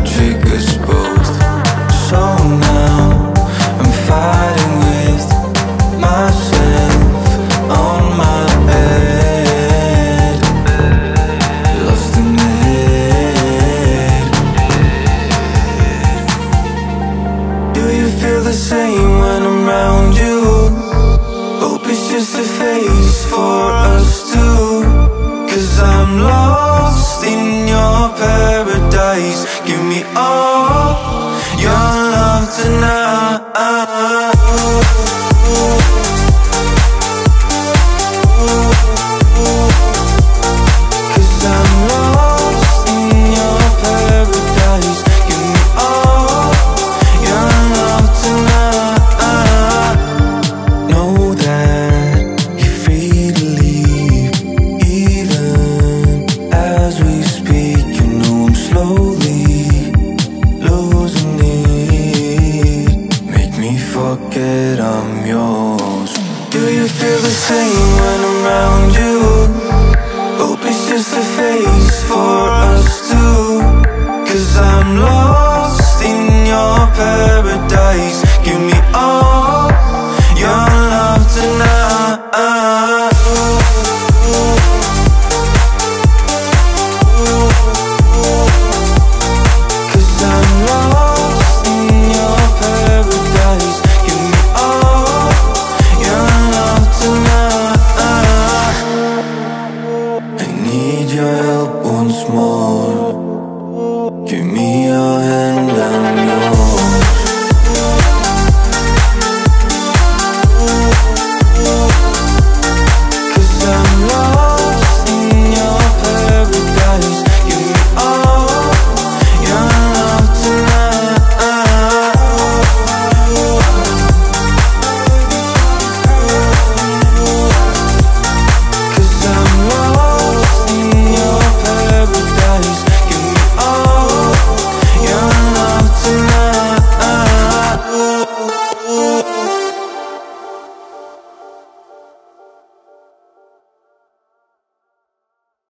triggers both. So now I'm fighting with myself on my bed, lost in the head. Do you feel the same when I'm around you? Hope it's just a phase for us two, 'cause I'm lost in your paradise. Give me all your love tonight. 'Cause I'm lost in your paradise. Give me all your love tonight. Know that you're free to leave, even as we speak. You know I'm slowly losing it. Make me forget I'm yours. Do you feel the same when I'm around you? Hope it's just a phase for us two, 'cause I'm lost in your paradise. Give me all your love tonight. 'Cause I'm lost in your paradise. Give me all your love tonight. I need your help once more.